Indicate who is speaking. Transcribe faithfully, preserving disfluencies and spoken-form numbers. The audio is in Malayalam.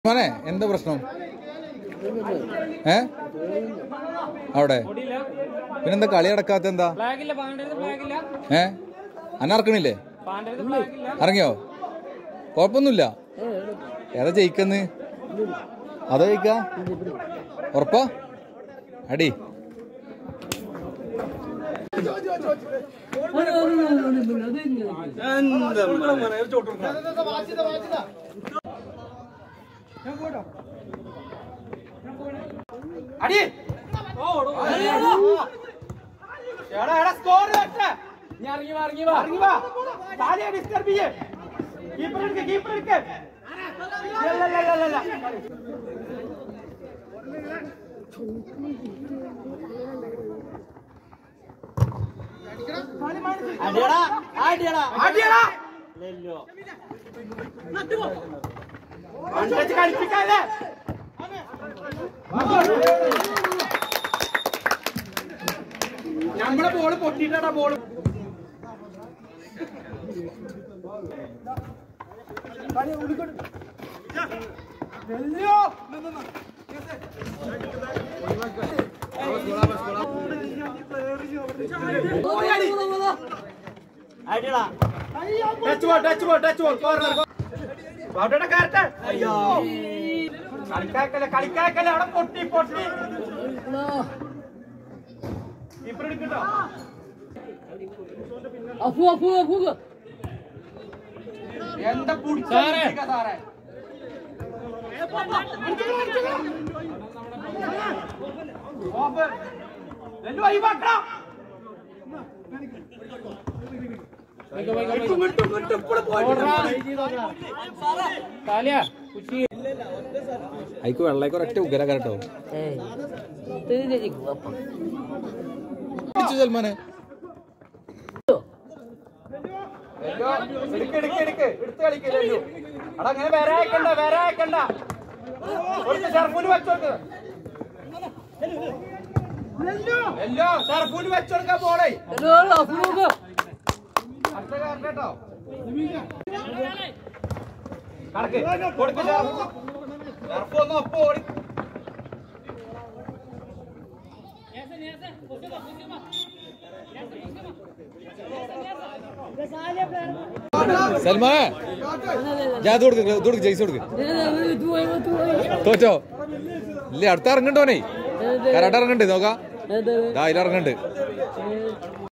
Speaker 1: മോനെ എന്താ പ്രശ്നം? ഏ അവിടെ പിന്നെന്താ കളി അടക്കാത്ത എന്താ? ഏ അന്നറക്കണില്ലേ? ഇറങ്ങിയോ? കുഴപ്പമൊന്നുമില്ല. ഏതാ ജയിക്കന്ന്? അതോ ജയിക്ക ഉറപ്പാ? അടി
Speaker 2: അടി എടാ എടാ സ്കോർ വെച്ച നീ ഇറങ്ങി വാ ഇറങ്ങി വാ ഇറങ്ങി വാ താലിയ ഡിസ്റ്റർബ് ചെയ്യേ കീപ്പർ എടുക്ക് കീപ്പർ എടുക്ക് ല ല ല ല അടിയടാ അടിയടാ അടിയടാ ലെല്ലോ നട്ടുപോ അണ്ടച്ച് കളിപ്പിക്കാല്ലേ നമ്മളെ ബോള് പൊട്ടിട്ടാ ബോള് കളിക്കാക്കല്ലേ കളിക്കാക്കല്ലേ അവിടെ പൊട്ടി പൊട്ടി കീപ്പർ എടുക്കട്ടോ
Speaker 3: അഫു അഫു അഫു
Speaker 2: എന്താ സാറേ സാറേ
Speaker 1: അയക്ക് വെള്ളയ്ക്ക് ഒരൊറ്റ ഉഗ്ര കേട്ടോ സൽമാനെ.
Speaker 2: എടുത്ത് കളിക്കല്ലോ അവിടെ അങ്ങനെ വേറെ അയക്കണ്ട വേറെ അയക്കണ്ട ഷർഫൂന് വെച്ചോക്ക് എല്ലോ ഷർഫൂന് വെച്ചോടുക്ക പോളേ അടുത്ത കേട്ടോ കടക്ക് കൊടുക്ക് ഷർഫ് ഒന്ന് ഒപ്പം ഓടി
Speaker 1: സൽമാനെ ജാത് കൊടുക്ക് ഇത് കൊടുക്ക് ജയിസ് കൊടുക്ക്. തോറ്റോ? ഇല്ല അടുത്ത ഇറങ്ങണ്ടോനെ കരാട്ട ഇറങ്ങണ്ടേ നോക്കാം. ഇറങ്ങണ്ട്